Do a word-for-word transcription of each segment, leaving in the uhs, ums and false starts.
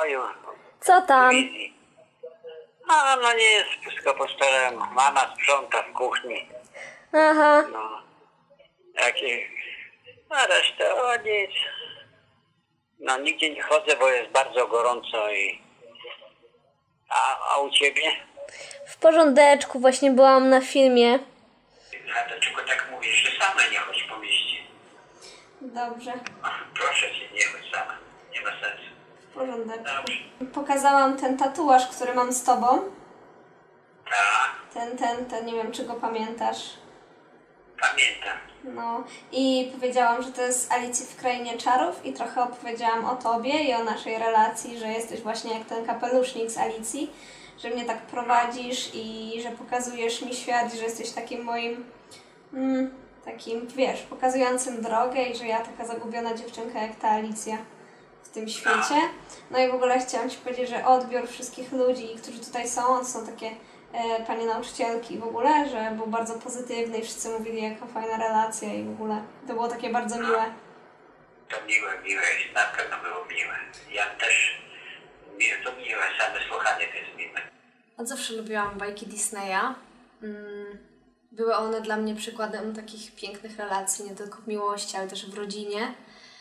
pokoju. Co tam? Wizji. A no nie jest wszystko po staremu. Mama sprząta w kuchni. Aha. No. Jakie... A resztę o nic. No nigdzie nie chodzę, bo jest bardzo gorąco i... A, a u ciebie? W porządeczku, właśnie byłam na filmie. A dlaczego tak mówisz, że sama nie chodź po mieście? Dobrze, Ach, proszę cię, nie chodź sama. Nie ma sensu. w porządeczku. Dobrze. Pokazałam ten tatuaż, który mam z tobą. Tak, Ten, ten, ten, nie wiem czy go pamiętasz. pamiętam. No i powiedziałam, że to jest Alicji w Krainie Czarów i trochę opowiedziałam o tobie i o naszej relacji, że jesteś właśnie jak ten kapelusznik z Alicji, że mnie tak prowadzisz i że pokazujesz mi świat, że jesteś takim moim, mm, takim, wiesz, pokazującym drogę i że ja taka zagubiona dziewczynka jak ta Alicja w tym świecie. No i w ogóle chciałam ci powiedzieć, że odbiór wszystkich ludzi, którzy tutaj są, to są takie e, panie nauczycielki w ogóle, że był bardzo pozytywny i wszyscy mówili, jaka fajna relacja i w ogóle to było takie bardzo miłe. To miłe, miłe, na pewno było miłe. Ja też, miłe, to miłe, same słuchanie to jest miłe. Od zawsze lubiłam bajki Disneya. Były one dla mnie przykładem takich pięknych relacji, nie tylko w miłości, ale też w rodzinie.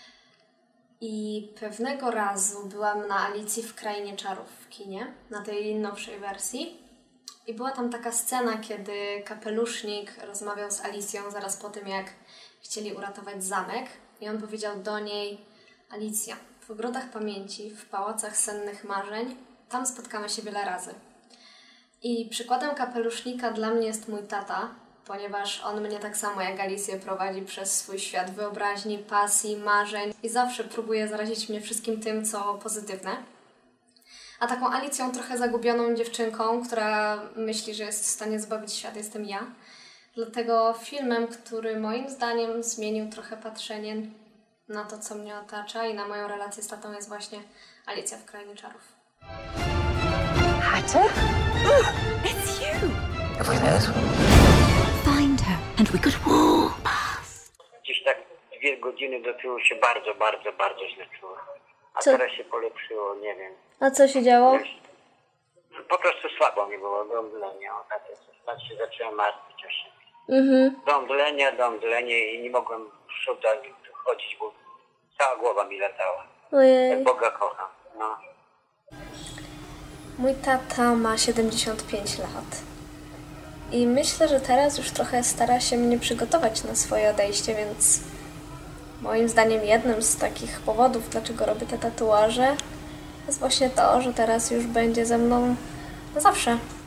I pewnego razu byłam na Alicji w Krainie Czarów w kinie, na tej nowszej wersji. I była tam taka scena, kiedy kapelusznik rozmawiał z Alicją zaraz po tym, jak chcieli uratować zamek. I on powiedział do niej: Alicja, w ogrodach pamięci, w pałacach sennych marzeń, tam spotkamy się wiele razy. I przykładem kapelusznika dla mnie jest mój tata, ponieważ on mnie tak samo jak Alicję prowadzi przez swój świat wyobraźni, pasji, marzeń i zawsze próbuje zarazić mnie wszystkim tym, co pozytywne. A taką Alicją trochę zagubioną dziewczynką, która myśli, że jest w stanie zbawić świat, jestem ja. Dlatego filmem, który moim zdaniem zmienił trochę patrzenie na to, co mnie otacza i na moją relację z tatą, jest właśnie Alicja w Krainie Czarów. Hatter? It's you! Have we met? Find her and we could walk past. Gdzieś tak dwie godziny do tyłu się bardzo, bardzo, bardzo źle czuła. A Co? teraz się polepszyło, nie wiem. A co się działo? Po prostu słabo mi było do omdlenia. O, tak, tak się zaczęłam martwić o siebie. Mhm. Do omdlenia, do omdlenia i nie mogłem w przód ani chodzić, bo cała głowa mi latała. Ojej. Jak Boga kocham, no. Mój tata ma siedemdziesiąt pięć lat. I myślę, że teraz już trochę stara się mnie przygotować na swoje odejście, więc moim zdaniem jednym z takich powodów, dlaczego robię te tatuaże, jest właśnie to, że teraz już będzie ze mną na zawsze.